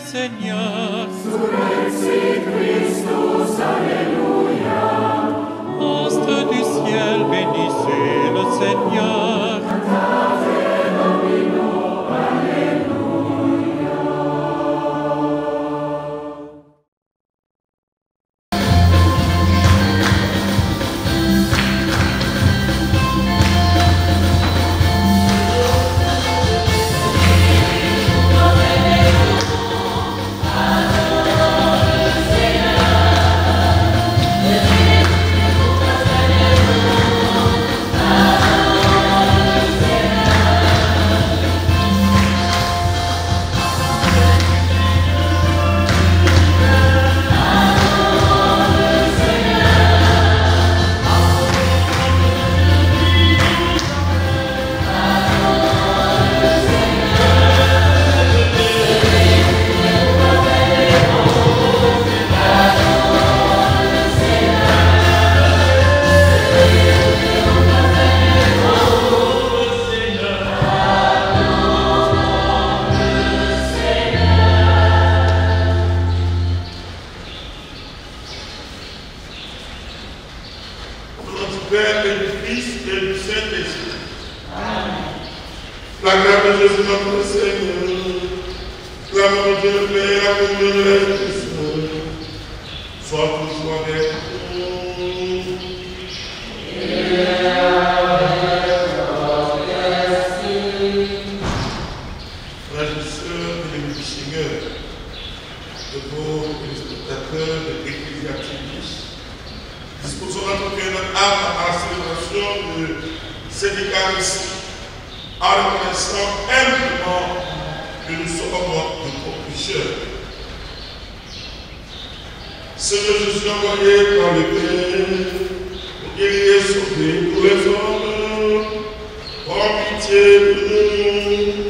Seigneur. Surrexit Christus, Alléluia. Astres du ciel, bénissez le Seigneur. Cantate Domino, Alléluia. La grâce de Jésus notre Seigneur, l'amour de Dieu le Père, la communion de l'Esprit Saint, soit toujours avec nous. Frères et sœurs, bénis du Seigneur, de vos téléspectateurs de l'Ecclésiastique, disposons notre cœur et notre âme à la célébration de cette Eucharistie, en reconnaissant humblement que nous sommes de co-pécheurs. Seigneur Jésus envoyé par le Père, pour guérir et sauver tous les hommes, prends pitié de nous.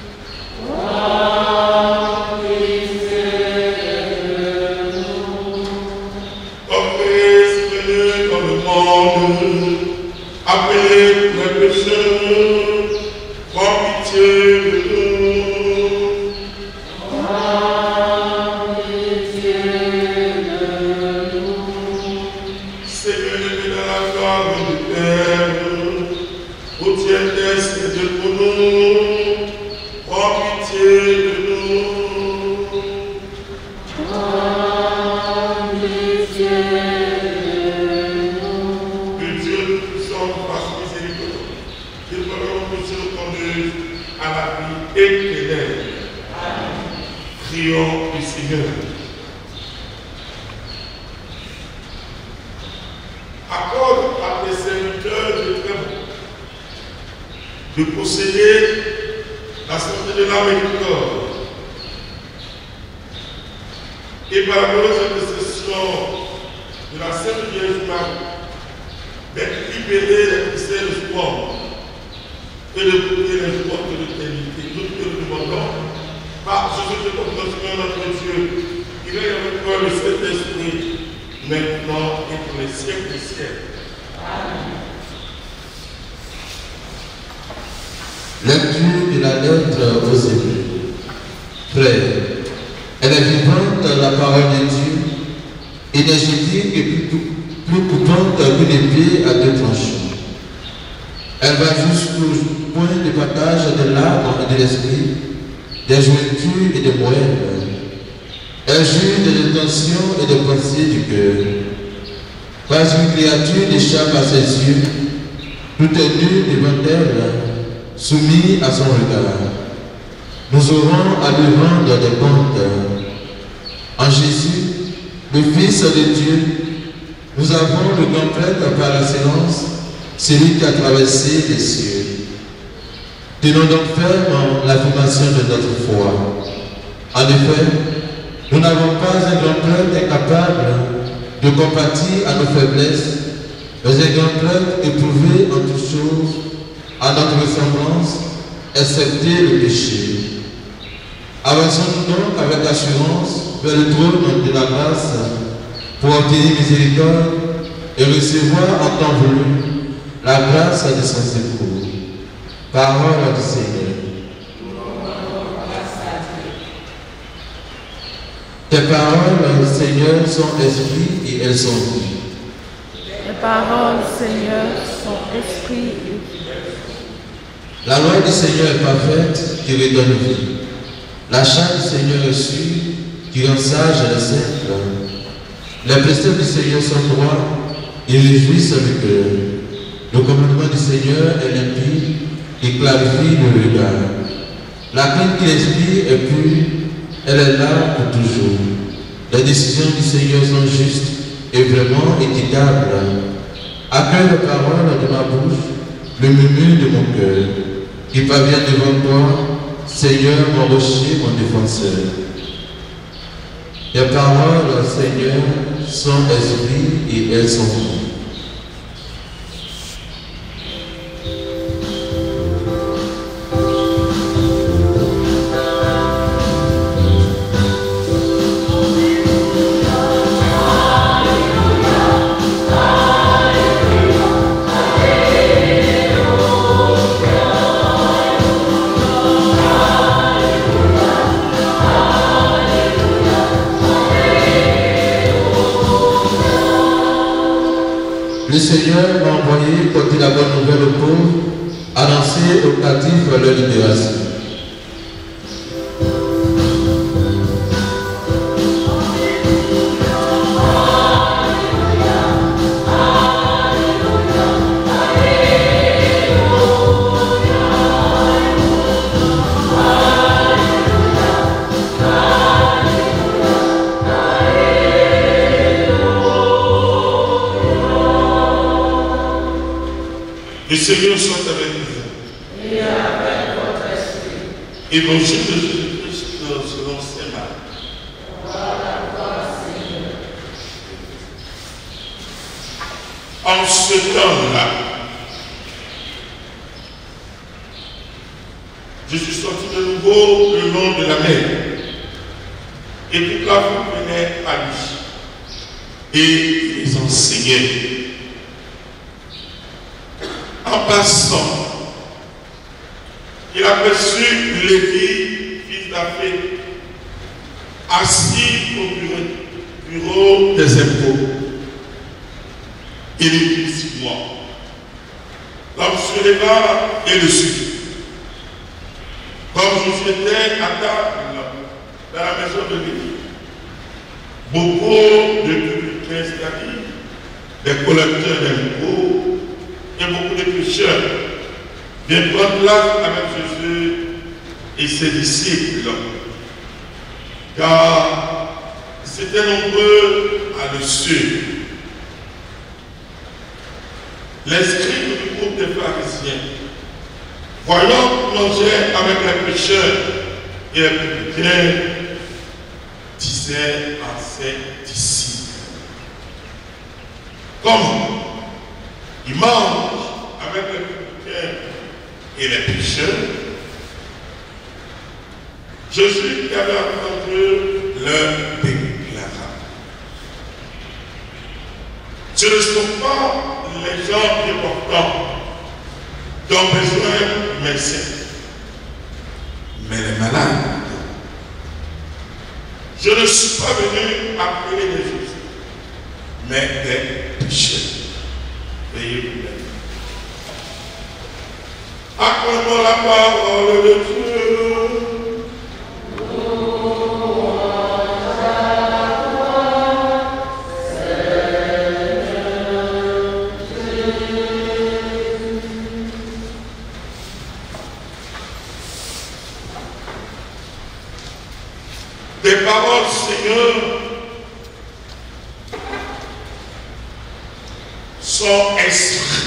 Ô Christ venu dans le monde, appelé pour les pécheurs, prends pitié de nous. Seigneur, levé dans la gloire du Père, où tu intercèdes pour nous, prends pitié de nous. Que Dieu tout-puissant fasse miséricorde, qu'il pardonne nos péchés conduise à la vie éternelle. Prions du Seigneur. Accorde à tes serviteurs de très bon de posséder la santé de l'âme et du corps. Et par la glorieuse intercession de la Sainte Vierge Marie, d'être libérés des mystères de ce monde et de goûter les joies de l'éternité. Nous te le demandons par Jésus notre Seigneur, notre Dieu, qui règne avec toi le Saint-Esprit, maintenant et pour les siècles des siècles. Amen. Lecture de la lettre aux Hébreux. Frères, elle est vivante la parole de Dieu, énergétique et plus coupante qu'une épée à deux tranchants. Elle va jusqu'au point de partage de l'âme et de l'esprit, des jointures et des moelles. Elle juge des intentions et des pensées du cœur. Pas une créature n'échappe à ses yeux, tout est nu devant elle, soumis à son regard. Nous aurons à lui rendre des comptes. En Jésus, le Fils de Dieu, nous avons le grand prêtre par excellence, celui qui a traversé les cieux. Tenons donc ferme l'affirmation de notre foi. En effet, nous n'avons pas un grand prêtre incapable de compatir à nos faiblesses, mais un grand prêtre éprouvé en toutes choses, à notre ressemblance, excepté le péché. Avançons-nous donc avec assurance vers le trône de la grâce pour obtenir miséricorde et recevoir en temps voulu la grâce de son secours. Parole du Seigneur. Tes paroles, Seigneur, sont esprit et elles sont vie. Les paroles, Seigneur, sont esprit et vie. La loi du Seigneur est parfaite, qui redonne vie. La chair du Seigneur est sûre, qui rend sage les simples. Les préceptes du Seigneur sont droits, ils réjouissent le cœur. Le commandement du Seigneur est limpide et clarifie le regard. La crainte qu'il inspire est pure, elle est là pour toujours. Les décisions du Seigneur sont justes et vraiment équitables. Accueille les paroles de ma bouche, le murmure de mon cœur, qui parvient devant toi, Seigneur, mon rocher, mon défenseur. Tes paroles, Seigneur, sont esprit et elles sont vie. Le Seigneur m'a envoyé porter la bonne nouvelle aux pauvres, annoncer aux captifs leur libération. Le Seigneur soit avec vous. Et avec votre esprit. Évangile de Jésus-Christ selon saint Marc. En ce temps-là, je suis sorti de nouveau le long de la mer. Et toute la foule venait à lui. Et ils enseignaient. En passant, il aperçut Lévi, fils d'Alphée, assis au bureau des impôts. Il lui dit: moi. L'homme se leva et le suivit. Comme je étais à table dans la maison de Lévi, beaucoup de publicains, c'est-à-dire des collecteurs d'impôts, et beaucoup de pécheurs viennent prendre place avec Jésus et ses disciples, car c'était nombreux à le suivre. Les scribes du groupe des pharisiens, voyant manger avec les pécheurs et les publicains, disaient à ses disciples: comment il mange avec les publicains et les pécheurs? Jésus, qui avait entendu, leur déclara: ce ne sont pas les gens bien portants qui ont besoin de médecins, mais les malades. Je ne suis pas venu appeler les justes, mais des pécheurs. Veuillez vous mettre. Acclamons la parole de Dieu. Des paroles, Seigneur, sont esprit.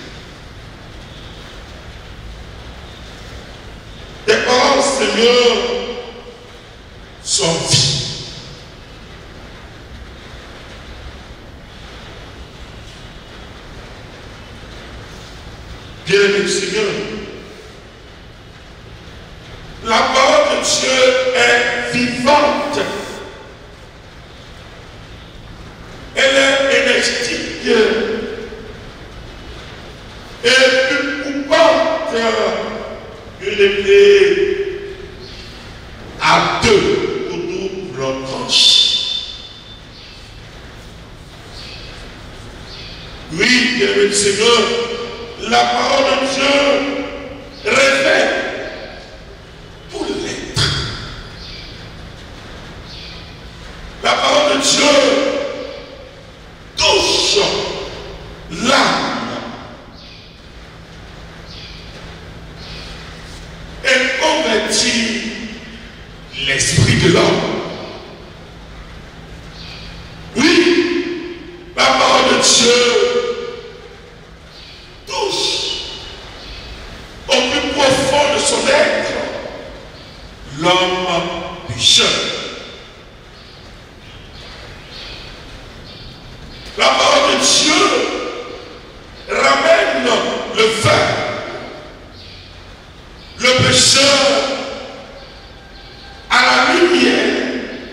Tes paroles, Seigneur, sont vie. Bien-aimé Seigneur, la parole de Dieu est vivante. Elle est énergétique et plus coupante qu'une épée à deux ou double tranchée. la parole de Dieu révèle tout l'être. La parole de Dieu touche l'âme et convertit l'esprit de l'homme. Oui, la parole de Dieu touche au plus profond de son être l'homme pécheur. La parole de Dieu ramène le vain, le pécheur, à la lumière,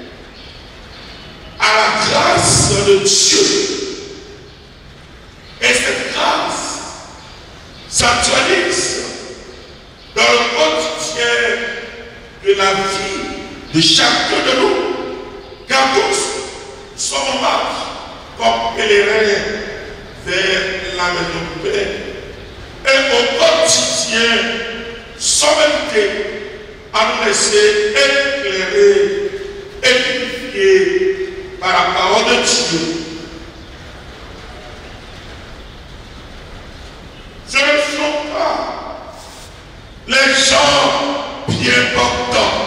à la grâce de Dieu. Et cette grâce s'actualise dans le quotidien de la vie de chacun de nous, car tous sommes en marche comme pèlerins vers la maison du Père. Et au quotidien, sommes invités à nous laisser éclairer, édifier par la parole de Dieu. Ce ne sont pas les gens bien portants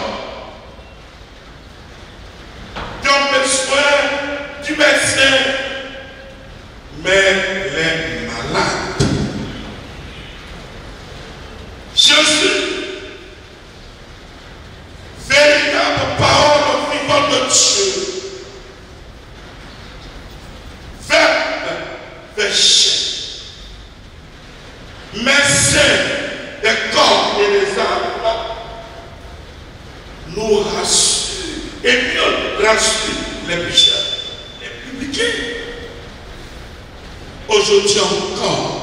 qui ont besoin du médecin, mais les malades. Jésus, véritable parole vivante de Dieu, verbe péché, médecin des corps et des âmes, nous rassure et mieux rassure les pécheurs, les publicains. Aujourd'hui encore,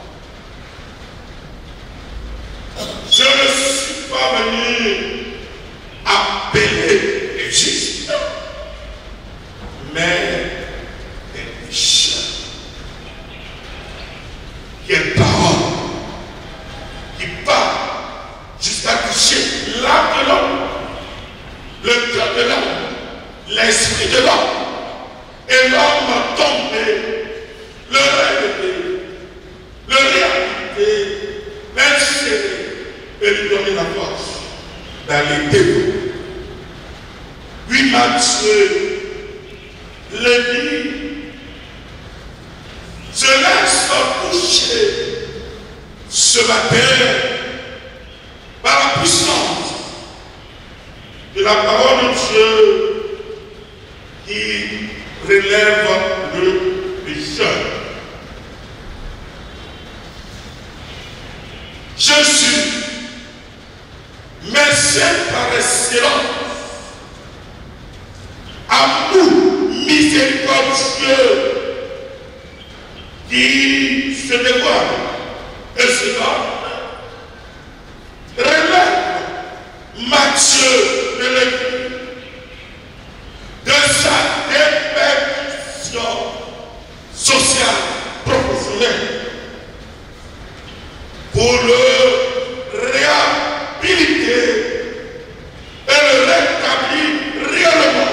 je ne suis pas venu appeler les justes, mais les pécheurs. Quelle parole qui parle jusqu'à toucher l'âme de l'homme, le cœur de l'homme, l'esprit de l'homme, et l'homme tombé, le rêver, le réhabiliter, l'insérer et lui donner la force d'aller dévorer. Oui, Matthieu le dit, se laisse toucher ce matin par la puissance de la parole de Dieu qui relève le pécheur. Jésus, médecin par excellence, amour miséricordieux qui se dévoile et se donne, relève Matthieu de l'Église de sa déperdition sociale, professionnelle, pour le réhabiliter et le rétablir réellement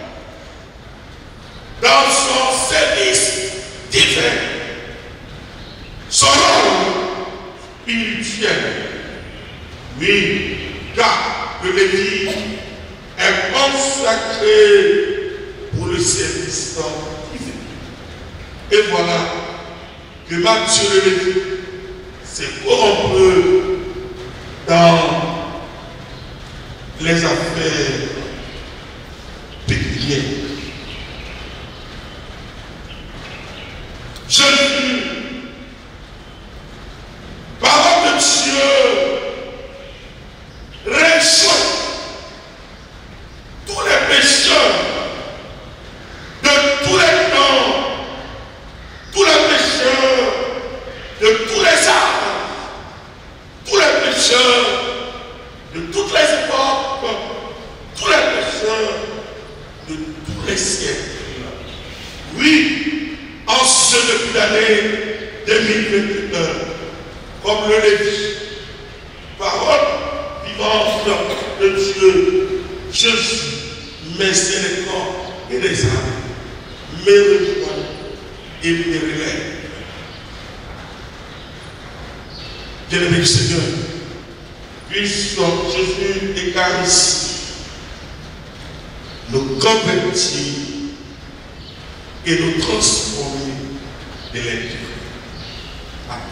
dans son service divin, son rôle spirituel. Oui, car le Lévi est consacré pour le service divin. Et voilà que Matthieu le Lévi s'est corrompu dans les affaires pécuniaires. Jésus, parole de Dieu, réchauffe tous les pécheurs de tous les temps, tous les pécheurs de tous les âges, tous les pécheurs de toutes les époques, tous les pécheurs de tous les siècles. Oui, en ce début d'année 2021, comme le Lévi. Parole vivante de Dieu. Je suis mes éléments et les âmes, mes rejoints et mes relais. Bien-aimé du Seigneur, puisse Jésus Eucharistie nous convertir et nous transformer de l'intérieur. Amen.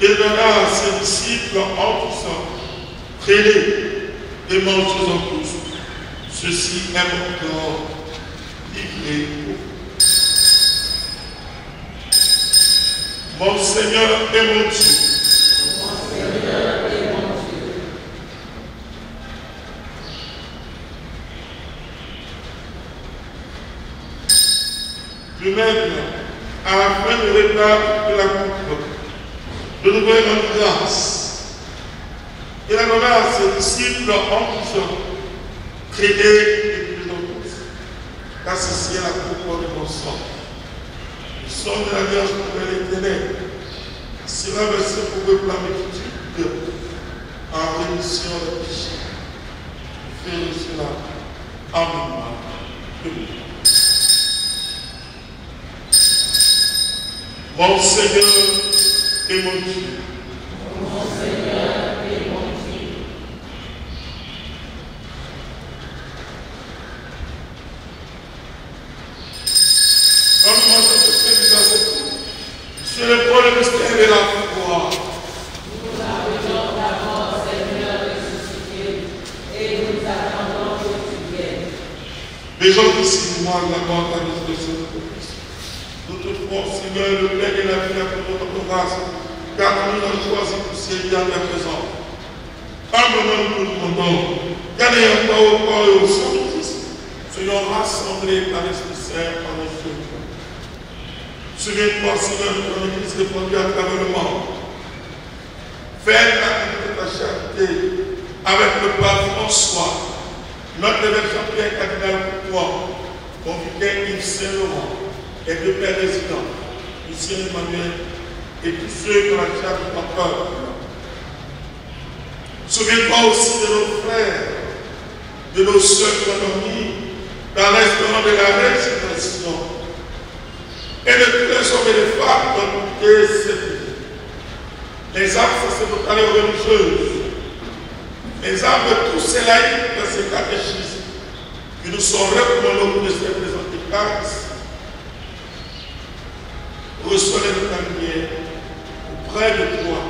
Il donna à ses disciples en toussant, prenez et mangez-en tous. Ceci est mon corps livré pour vous. Mon Seigneur et mon Dieu. De même, à la fin du repas de la coupe, de nous rendre grâce. Il a donné à ses disciples en disant, prenez et buvez-en tous, car ceci est la coupe de mon sang. Le sang de l'alliance nouvelle éternelle, qui sera versé pour le plan multitude en rémission des péchés. Faites cela en mémoire de nous. Mon Seigneur et mon Dieu. Mon Seigneur et mon Dieu. Comme nous mangeons ce pain dans cette coupe, c'est le bon mystère de la foi. Nous appelons ta mort, Seigneur, ressuscité, et nous attendons que tu viennes. Les gens qui signent moi la mort à la résurrection de Christ. Nous te ferons, Seigneur, le Père et la vie à notre grâce, car nous avons choisi pour servir à ta présence. Humblement nous demandons, car n'ayant pas au corps et au sang de Christ, soyons rassemblés par l'Esprit Saint en nos yeux. Souviens-toi, Seigneur, de ton Église répandue à travers le monde. Fais l'activité de ta charité avec le pape François, notre évêque Jean-Pierre cardinal Courtois, mon vicaire Yves Saint-Laurent, et le Père résident, Lucien Emmanuel, et tous ceux qui ont la charge de ton peuple. Souviens-toi aussi de nos frères, de nos soeurs qui ont dormi dans l'espérance de la résurrection, et de tous les hommes et les femmes qui ont quitté cette vie. Les âmes sacerdotales et religieuses, les âmes de tous ces laïcs dans ces catéchismes, qui nous sont recommandés au bout de ces présentés par ici. Reçois de ta lumière auprès de toi.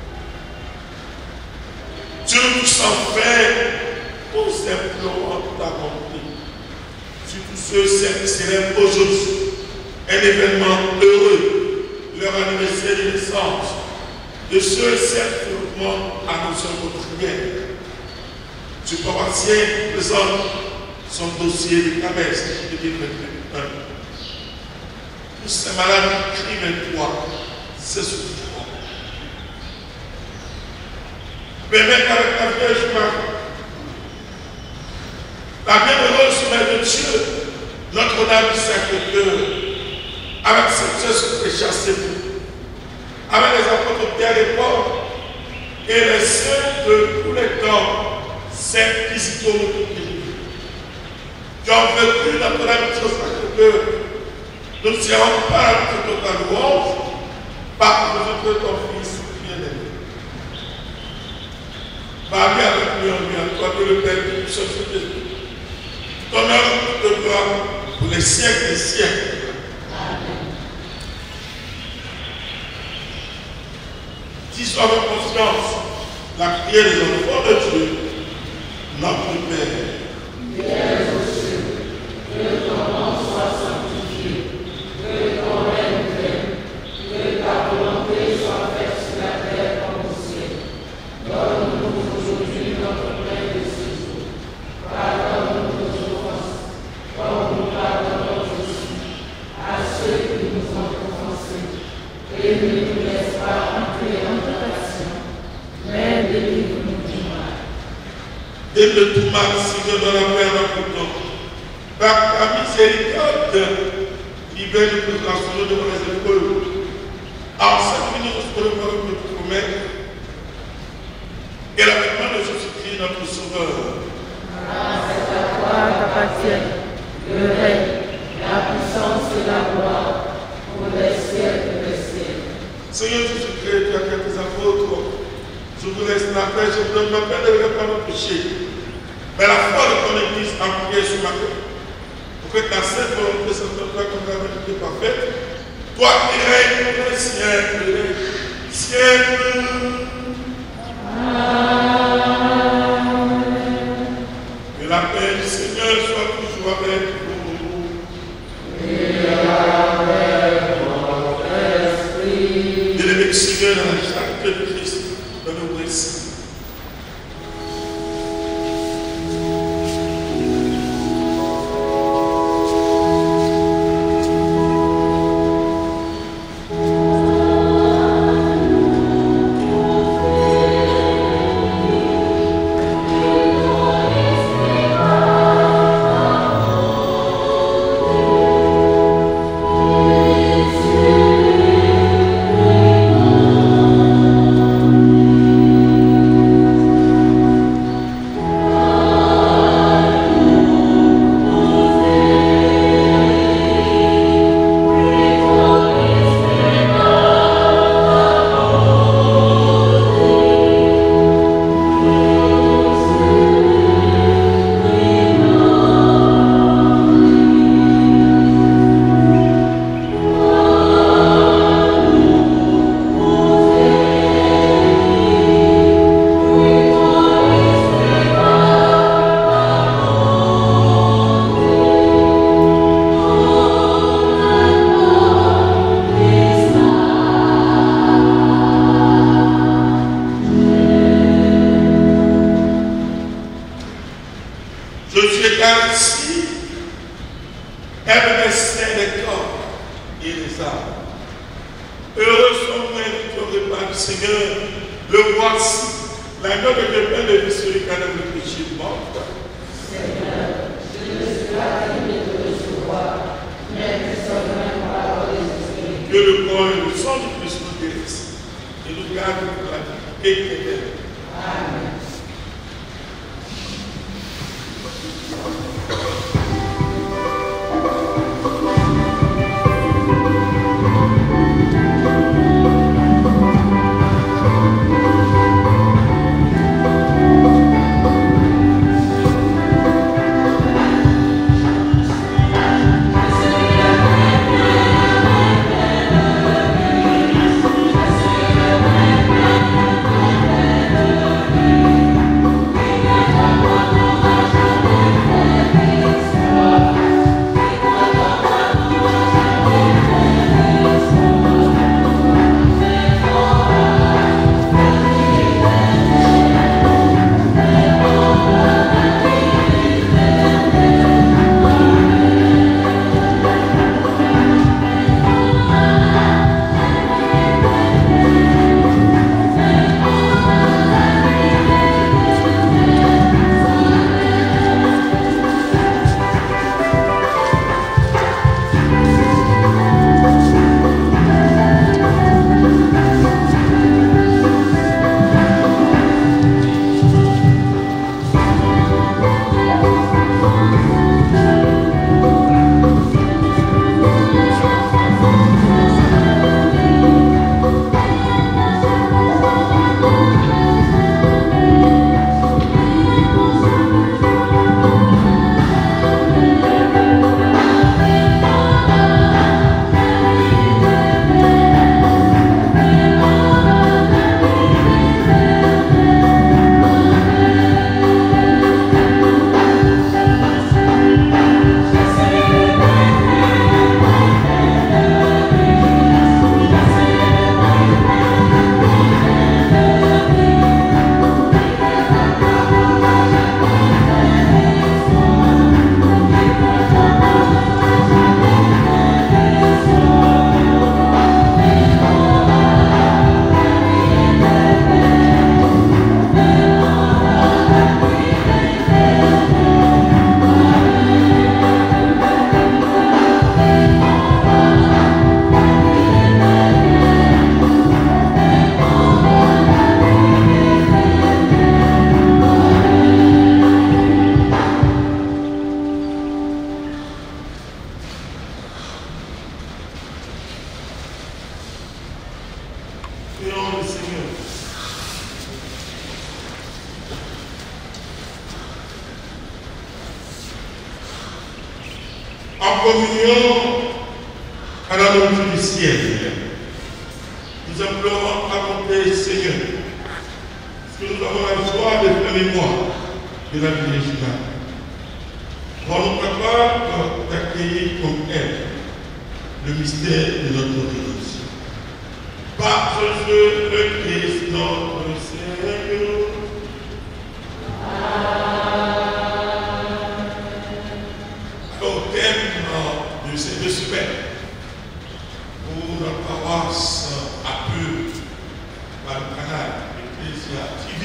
Tu nous tous en fais, nous implorons ta bonté. Sur tous ceux qui célèbrent aujourd'hui un événement heureux, leur anniversaire de naissance, de ceux et celles qui recommandent à nos œuvres quotidiennes. Tu paroissien présente son dossier de cabesse de 2021. Tous ces malades qui crient vers toi, c'est souffrant. Permets avec la Vierge Marie, la bienheureuse Mère de Dieu, Notre-Dame du Sacré-Cœur, avec cette Jésus préchassé vous, avec les apôtres Pierre et Paul, et les saints de tous les temps, saints qui qui ont vécu Notre-Dame du Sacré-Cœur. Nous ne serons pas toute ta louange par notre ton Fils bien-aimé. Marie avec nous en lui, à toi que le Père de tout ce Jésus. Ton œuvre de gloire pour les siècles des siècles. Amen. Dis avec confiance la prière des enfants de Dieu, notre Père. Viens aux cieux, que ton nom soit sanctifié. Que ton règne vienne, que ta volonté soit faite sur la terre comme au ciel. Donne-nous aujourd'hui notre pain de ce jour. Pardonne-nous nos offenses, comme nous pardonnons aussi à ceux qui nous ont offensés. Et ne nous laisse pas entrer en tentation, mais délivre-nous du mal. Et de tout mal, Seigneur, dans la paix en tout par ta miséricorde, libère nous de transformer devant les épreuves. En cette minute, nous pourrons nous promettre. Et l'avènement de Jésus-Christ, notre Sauveur. C'est à toi qu'appartiennent le règne, la puissance et la gloire pour les siècles des siècles. Seigneur Jésus-Christ, tu as fait tes apôtres. Je vous laisse la paix, je vous donne ma paix de ne pas nos péchés. Mais la foi de ton Église en prière ce matin, pour que ta sainte volonté s'accomplisse comme la vérité parfaite, toi qui règnes pour les siècles, siècles. Que la paix du Seigneur soit toujours avec vous. Et avec votre esprit. Bien-aimé du Seigneur, dans la charité de Christ, dans nos récits. en communion à la nourriture du ciel. Nous implorons à que nous avons la joie de faire mémoire de la vie originale. Rends-nous capables d'accueillir comme elle le mystère de notre rédemption. Par le Christ notre Seigneur. Au thème de ces 2 semaines, pour notre paroisse à peu par le canal Ecclesia TV,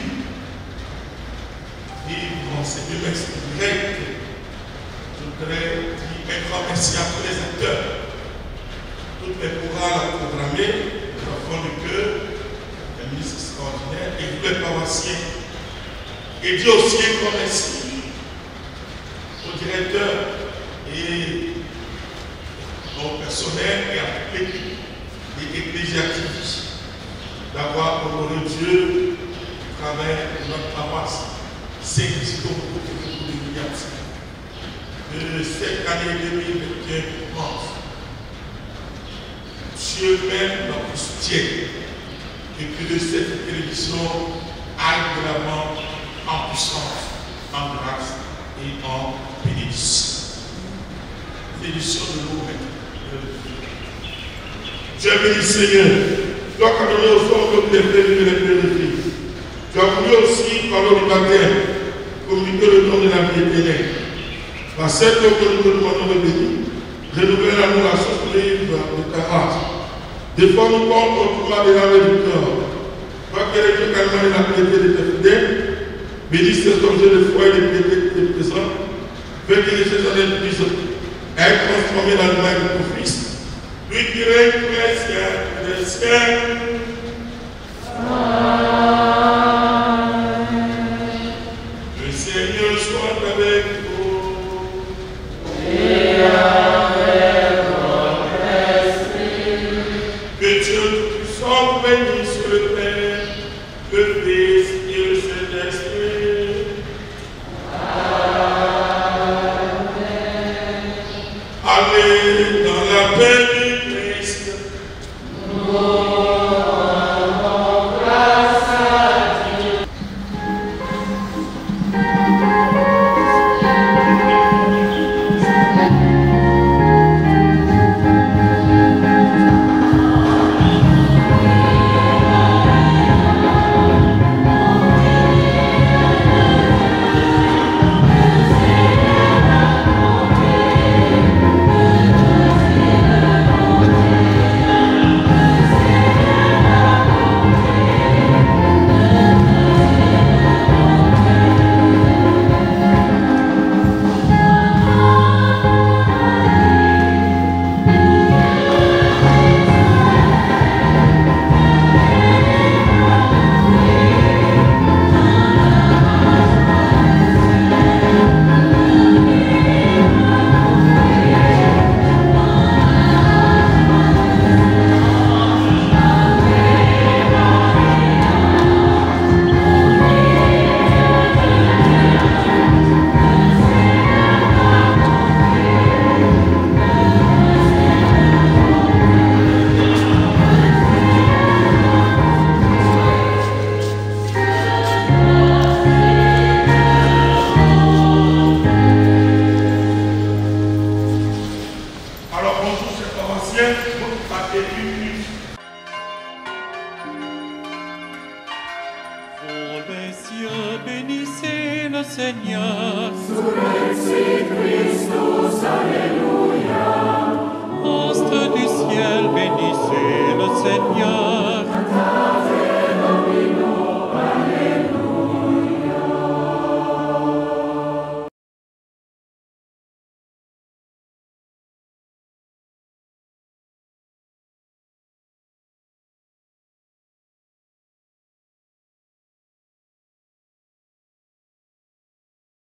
et dans ces 2 messes directes, je voudrais dire un grand merci à tous les acteurs, toutes les chorales programmées, les enfants de cœur, les ministres extraordinaires et tous les paroissiens. Et dire aussi un grand merci au directeur et au personnel et à toute l'équipe des ecclésiastiques d'avoir honoré Dieu au travers de notre paroisse Saint-Christophe de cette année 2021 commence. Dieu même notre soutien et que de cette télévision aille de l'avant en puissance, en grâce et en bénédiction. Bénédiction de nous maintenant. Dieu béni Seigneur, tu as donné au sort de tes frères et les purifiés. Tu as voulu aussi, par l'eau du baptême, communiquer le don de la vie éternelle. Par cette eau que nous te demandons de bénir, renouvelle à nous la source vive de ta grâce. Défends-nous contre le pouvoir de l'âme et du corps. Toi qui es le calme et la piété de tes fidèles, bénis cet objet de foi et de piété qui te présente. Fais que ces années puissent être transformées dans l'image de ton Fils, lui qui règne pour les siècles des siècles. Le Seigneur soit avec vous. Et avec votre esprit. Que Dieu Tout-Puissant bénisse le Père, le Fils et le Saint-Esprit. Amen. Allez dans la paix du Christ. Nous rendons grâce à Dieu. Alors bonjour chers paroissiens, votre accueil. Ô les cieux, bénissez le Seigneur. Surrexit Christus, Alléluia. Astres du ciel, bénissez le Seigneur.